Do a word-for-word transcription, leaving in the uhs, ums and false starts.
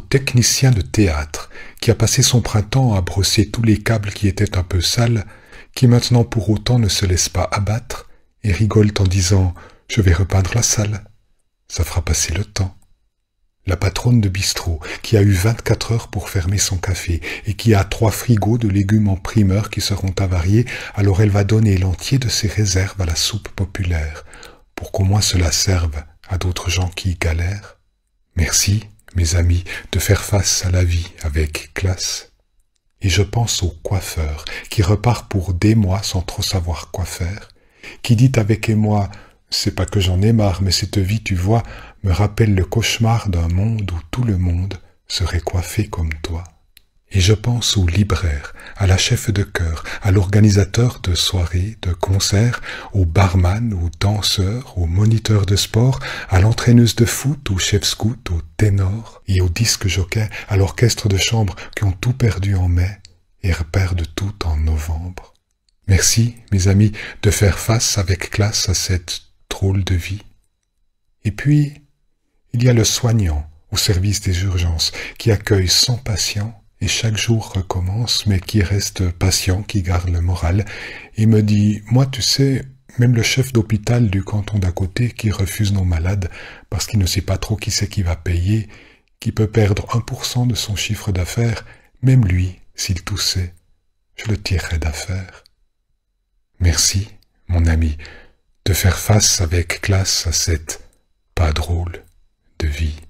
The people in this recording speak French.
technicien de théâtre qui a passé son printemps à brosser tous les câbles qui étaient un peu sales, qui maintenant pour autant ne se laisse pas abattre et rigole en disant « Je vais repeindre la salle, ça fera passer le temps ». La patronne de bistrot qui a eu vingt-quatre heures pour fermer son café et qui a trois frigos de légumes en primeur qui seront avariés, alors elle va donner l'entier de ses réserves à la soupe populaire, pour qu'au moins cela serve à d'autres gens qui y galèrent. Merci, mes amis, de faire face à la vie avec classe. Et je pense au coiffeur qui repart pour des mois sans trop savoir quoi faire, qui dit avec émoi « C'est pas que j'en ai marre, mais cette vie, tu vois, me rappelle le cauchemar d'un monde où tout le monde serait coiffé comme toi. » Et je pense au libraire, à la chef de chœur, à l'organisateur de soirées, de concerts, au barman, au danseur, au moniteur de sport, à l'entraîneuse de foot, au chef scout, au ténor et au disque jockey, à l'orchestre de chambre qui ont tout perdu en mai et reperdent tout en novembre. Merci, mes amis, de faire face avec classe à cette drôle de vie. Et puis, il y a le soignant au service des urgences qui accueille cent patients et chaque jour recommence, mais qui reste patient, qui garde le moral, et me dit « Moi, tu sais, même le chef d'hôpital du canton d'à côté qui refuse nos malades parce qu'il ne sait pas trop qui c'est qui va payer, qui peut perdre un pour cent de son chiffre d'affaires, même lui, s'il toussait, je le tirerais d'affaire. » Merci, mon ami, de faire face avec classe à cette pas drôle de vie.